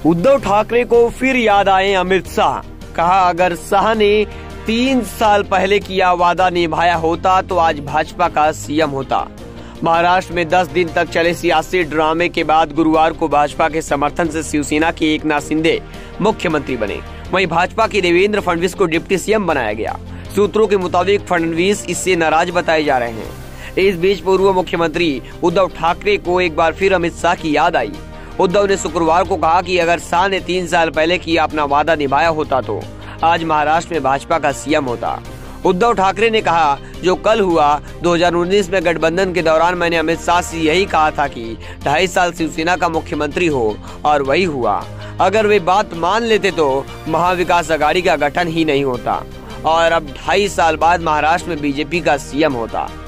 उद्धव ठाकरे को फिर याद आए अमित शाह। कहा, अगर शाह ने 3 साल पहले किया वादा निभाया होता तो आज भाजपा का सीएम होता। महाराष्ट्र में 10 दिन तक चले सियासी ड्रामे के बाद गुरुवार को भाजपा के समर्थन से शिवसेना के एकनाथ शिंदे मुख्यमंत्री बने। वहीं भाजपा के देवेंद्र फडणवीस को डिप्टी सीएम बनाया गया। सूत्रों के मुताबिक फडणवीस इससे नाराज बताए जा रहे हैं। इस बीच पूर्व मुख्यमंत्री उद्धव ठाकरे को एक बार फिर अमित शाह की याद आई। उद्धव ने शुक्रवार को कहा कि अगर शाह ने 3 साल पहले किया अपना वादा निभाया होता तो आज महाराष्ट्र में भाजपा का सीएम होता। उद्धव ठाकरे ने कहा, जो कल हुआ 2019 में गठबंधन के दौरान मैंने अमित शाह से यही कहा था कि 2.5 साल शिवसेना का मुख्यमंत्री हो, और वही हुआ। अगर वे बात मान लेते तो महाविकास आघाड़ी का गठन ही नहीं होता और अब 2.5 साल बाद महाराष्ट्र में बीजेपी का सीएम होता।